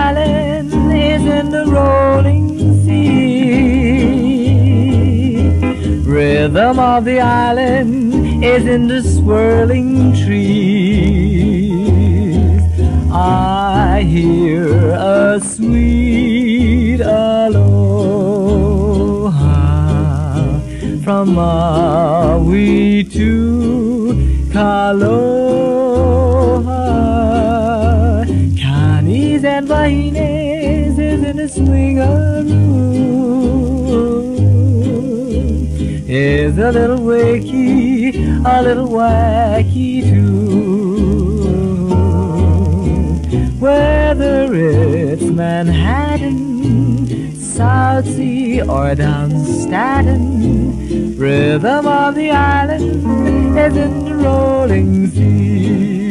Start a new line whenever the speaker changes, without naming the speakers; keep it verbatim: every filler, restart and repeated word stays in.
island is in the rolling sea. Rhythm of the island is in the swirling trees. I hear a sweet aloha from Maui to Kaloha. Canis and Vahines is in a swingaroo. Is a little wakey, a little wacky too. Whether it's Manhattan, South Sea, or down Staten, rhythm of the island is in the rolling sea.